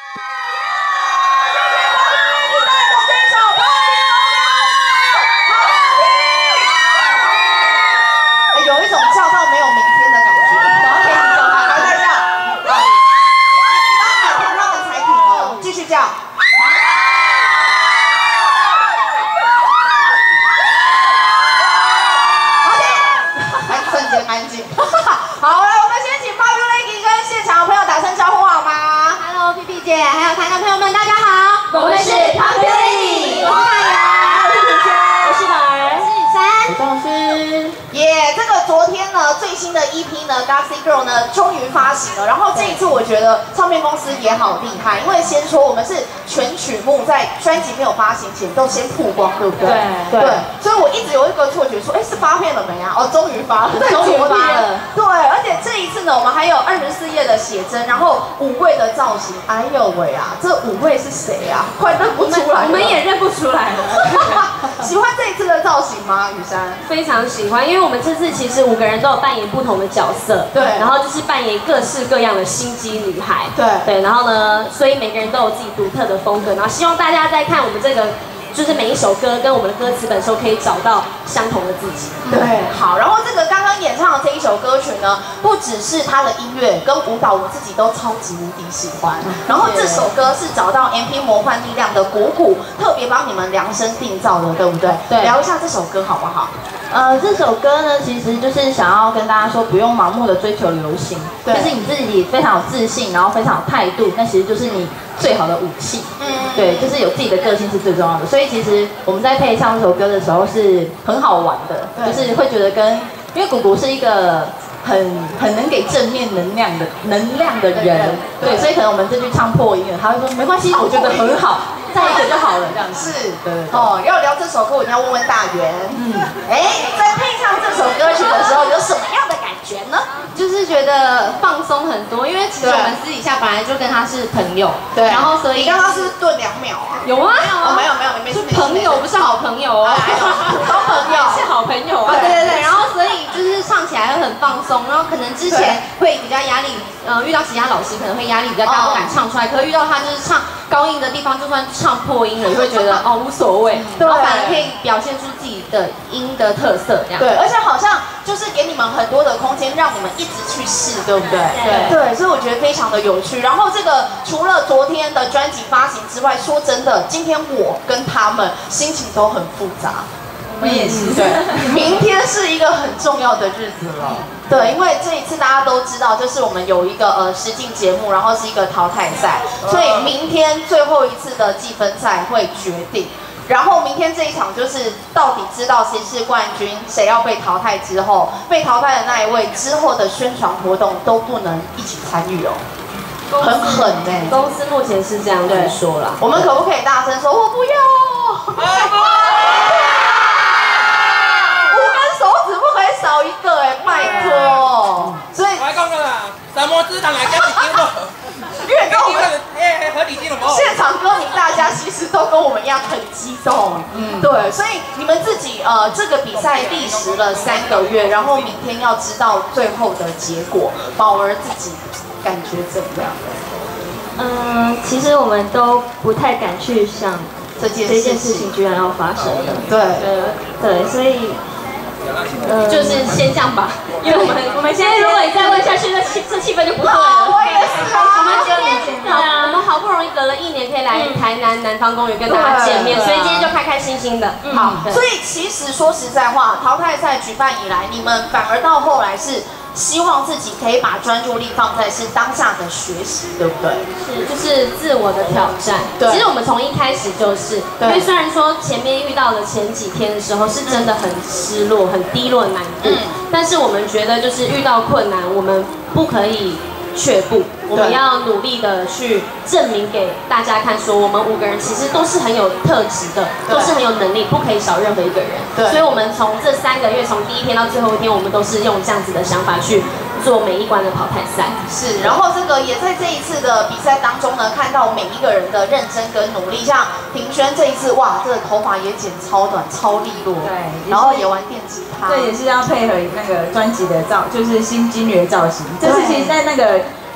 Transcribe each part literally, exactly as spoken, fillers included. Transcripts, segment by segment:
有一种叫到没有明天的感觉。然后可以叫他，来等一下，你帮海豚他们才停哦，继续叫。OK， 来瞬间安静。好，来，我们先请 Popular Lady 跟现场的朋友打声招呼好吗 ？Hello， P P 姐，还有台南朋友们，大家好， 我们是 Popular Lady， 我是大牙，我是品轩， 我是宝儿， 我是雨珊， 我是老师。 耶！ 这个昨天呢，最新的 E P 呢 ，Gossip Girl 呢，终于发行了。然后这一次我觉得唱片公司也好厉害，因为先说我们是全曲目在专辑没有发行前都先曝光，对不对？ 对对。所以我一直有一个错觉说，哎，是发片了没啊？哦，终于发了， 终于发了。 对，而且这一次呢，我们还有二十四页的写真，然后五位的造型。哎呦喂啊，这五位是谁啊？快认不出来了。 我们也认不出来了。 喜欢这一次的造型吗，雨珊？ 非常喜欢，因为我们这次其实五个人都有扮演不同的角色， 对， 然后就是扮演各式各样的心机女孩， 对对，然后呢，所以每个人都有自己独特的风格，然后希望大家在看我们这个。就是每一首歌跟我们的歌词本的时候，可以找到相同的自己。 对，好，然后这个刚刚演唱的这一首歌曲呢，不只是它的音乐跟舞蹈，我自己都超级无敌喜欢。然后这首歌是找到 M P 魔幻力量的鼓鼓特别帮你们量身定造的，对不对？ 对。 聊一下这首歌好不好？ 呃，这首歌呢，其实就是想要跟大家说，不用盲目的追求流行，就是你自己非常有自信，然后非常有态度，那其实就是你最好的武器。嗯，对，就是有自己的个性是最重要的。所以其实我们在配唱这首歌的时候是很好玩的，就是会觉得跟，因为鼓鼓是一个很很能给正面能量的能量的人，对，所以可能我们这句唱破音了，他会说没关系，我觉得很好。再一个就好了，这样子。 是，对哦。要聊这首歌，我一定要问问大元。嗯，哎，在配唱这首歌曲的时候，有什么样的感觉呢？ 就是觉得放松很多，因为其实我们私底下本来就跟他是朋友， 对， 然后所以你刚刚是顿两秒啊？ 有啊， 哦，没有没有，没是朋友，不是好朋友哦， 普通朋友是好朋友啊。对对对，然后所以就是唱起来会很放松，然后可能之前会比较压力，呃，遇到其他老师可能会压力比较大，不敢唱出来，可是遇到他就是唱高音的地方，就算唱破音了，也会觉得哦无所谓，然后反而可以表现出自己的音的特色，这样。 对，而且好像就是给你们很多的空间，让你们一直去试，对不对？ 对对，所以我觉得非常的有趣。然后这个除了昨天的专辑发行之外，说真的，今天我跟他们心情都很复杂。 我们也是。 对，明天是一个很重要的日子了。对，因为这一次大家都知道，就是我们有一个呃实境节目，然后是一个淘汰赛，所以明天最后一次的计分赛会决定。然后明天这一场就是到底知道谁是冠军，谁要被淘汰之后，被淘汰的那一位之后的宣传活动都不能一起参与哦，很狠哎、欸。 公司目前是这样子说啦， 我们可不可以大声说，我不要？五根手指不可以少一个哎、欸，拜托。所以我来讲啦，什么只人来讲是丢无？ 越跟我们诶合理性了无？ 现场歌迷大家其实都跟我们一样很激动，嗯，对，所以你们自己呃这个比赛历时了三个月，然后明天要知道最后的结果，宝儿自己感觉怎么样？ 嗯，其实我们都不太敢去想这件这件事情居然要发生的， 对， 对，所以。 呃，就是先这样吧，因为我们我们现在如果你再问下去，那气这气氛就不对了。 我也是啊， 我们今天对啊，我们好不容易隔了一年可以来台南南方公园跟大家见面，所以今天就开开心心的。 好，所以其实说实在话，淘汰赛举办以来，你们反而到后来是希望自己可以把专注力放在是当下的学习，对不对？ 是，就是自我的挑战。对，其实我们从一开始就是，因为虽然说前面遇到的前几天的时候是真的很失落、很低落、难过，但是我们觉得就是遇到困难，我们不可以却步，我们要努力的去证明给大家看，说我们五个人其实都是很有特质的，都是很有能力，不可以少任何一个人。对，所以我们从这三个月，从第一天到最后一天，我们都是用这样子的想法去做每一关的淘汰赛。是，然后这个也在这一次的比赛当中呢，看到每一个人的认真跟努力。像庭轩这一次，哇，这个头发也剪超短、超利落，对，然后也玩电吉他， 对，也是要配合那个专辑的造，就是新金女的造型。这次其实在那个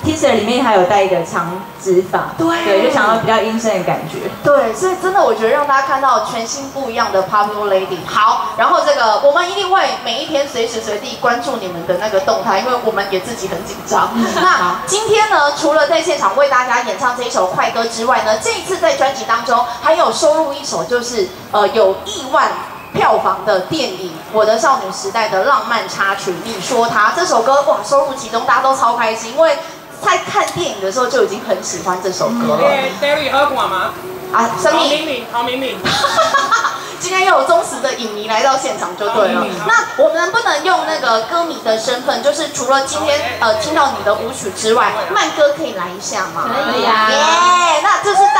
teaser 里面还有带一个长直发， 对对，就想要比较阴森的感觉。 对，所以真的我觉得让大家看到全新不一样的 Popular Lady。好，然后这个我们一定会每一天随时随地关注你们的那个动态，因为我们也自己很紧张。那今天呢，除了在现场为大家演唱这一首快歌之外呢，这一次在专辑当中还有收录一首就是呃有亿万票房的电影《我的少女时代》的浪漫插曲。你说它这首歌哇，收录其中，大家都超开心，因为在看电影的时候就已经很喜欢这首歌了。 哎 ，David 喝过吗？ 啊，生陶命。 明明，陶明明。 今天又有忠实的影迷来到现场就对了。那我们能不能用那个歌迷的身份，就是除了今天呃听到你的舞曲之外，慢歌可以来一下吗？ 可以啊。 耶，那这是